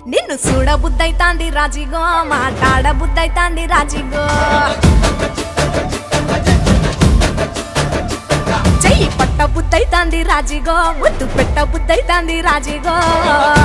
నిన్ను చూడ బుద్ధైతాంది రాజిగో మాట్లాడ బుద్ధైతాంది రాజిగో చెయ్యి పట్ట బుద్ధైతాంది రాజిగో ముద్దు పెట్ట బుద్ధైతాంది రాజిగో